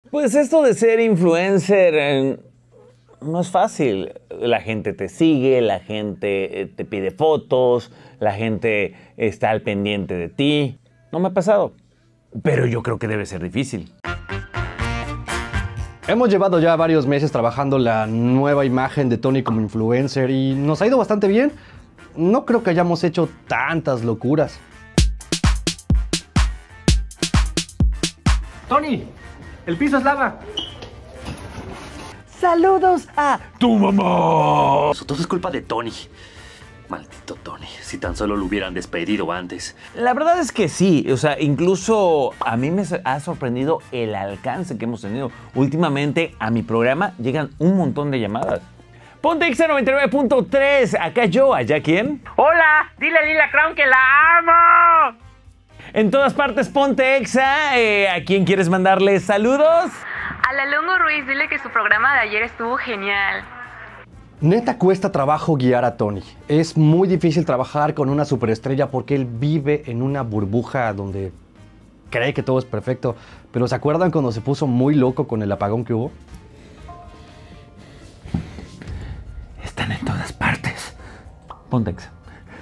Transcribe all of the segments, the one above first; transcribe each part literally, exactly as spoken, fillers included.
Pues esto de ser influencer eh, no es fácil. La gente te sigue, la gente eh, te pide fotos, la gente está al pendiente de ti. No me ha pasado, pero yo creo que debe ser difícil. Hemos llevado ya varios meses trabajando la nueva imagen de Tony como influencer y nos ha ido bastante bien. No creo que hayamos hecho tantas locuras. Tony, el piso es lava. ¡Saludos a tu mamá! Todo es culpa de Tony. Maldito Tony, si tan solo lo hubieran despedido antes. La verdad es que sí, o sea, incluso a mí me ha sorprendido el alcance que hemos tenido. Últimamente a mi programa llegan un montón de llamadas. Ponte Exa noventa y nueve punto tres, acá yo, allá quién. Hola, dile a Lila Crown que la amo. En todas partes Ponte Exa, eh, ¿a quién quieres mandarle saludos? A la Longo Ruiz, dile que su programa de ayer estuvo genial. Neta cuesta trabajo guiar a Tony. Es muy difícil trabajar con una superestrella porque él vive en una burbuja donde cree que todo es perfecto. Pero ¿se acuerdan cuando se puso muy loco con el apagón que hubo? Están en todas partes. Ponte Exa.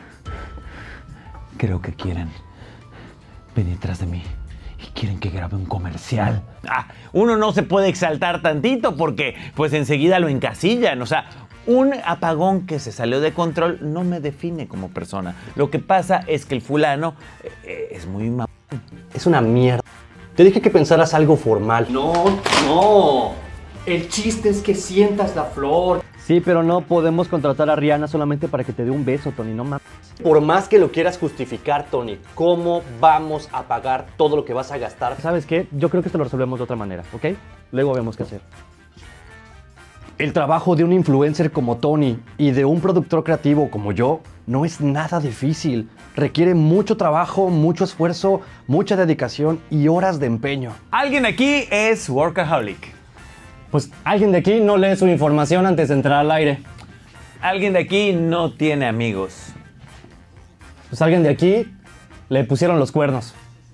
Creo que quieren venir tras de mí y quieren que grabe un comercial. Ah, uno no se puede exaltar tantito porque pues enseguida lo encasillan. O sea, un apagón que se salió de control no me define como persona. Lo que pasa es que el fulano eh, es muy mal. Es una mierda. Te dije que pensaras algo formal. No, no. El chiste es que sientas la flor. Sí, pero no podemos contratar a Rihanna solamente para que te dé un beso, Tony, no mames. Por más que lo quieras justificar, Tony, ¿cómo vamos a pagar todo lo que vas a gastar? ¿Sabes qué? Yo creo que esto lo resolvemos de otra manera, ¿ok? Luego vemos qué hacer. El trabajo de un influencer como Tony y de un productor creativo como yo no es nada difícil. Requiere mucho trabajo, mucho esfuerzo, mucha dedicación y horas de empeño. Alguien aquí es workaholic. Pues alguien de aquí no lee su información antes de entrar al aire. Alguien de aquí no tiene amigos. Pues alguien de aquí le pusieron los cuernos.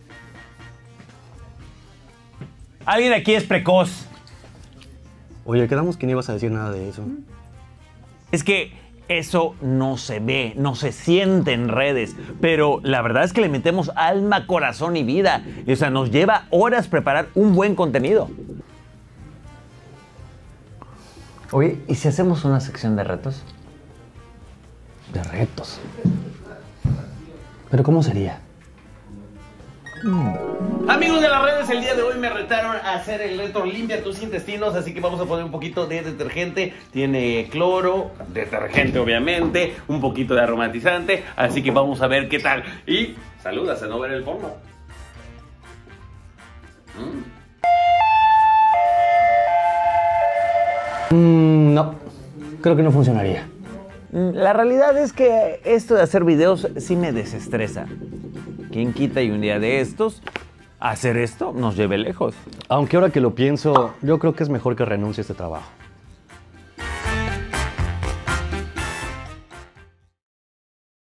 Alguien de aquí es precoz. Oye, quedamos que no ibas a decir nada de eso. Es que eso no se ve, no se siente en redes, pero la verdad es que le metemos alma, corazón y vida. O sea, nos lleva horas preparar un buen contenido. Oye, ¿y si hacemos una sección de retos? De retos. ¿Pero cómo sería? Mm. Amigos de las redes, el día de hoy me retaron a hacer el reto Limpia tus intestinos, así que vamos a poner un poquito de detergente. Tiene cloro, detergente obviamente, un poquito de aromatizante, así que vamos a ver qué tal. Y saludas a no ver el fondo. Mm. Mm, no, creo que no funcionaría. La realidad es que esto de hacer videos sí me desestresa. ¿Quién quita y un día de estos, hacer esto nos lleve lejos? Aunque ahora que lo pienso, yo creo que es mejor que renuncie a este trabajo.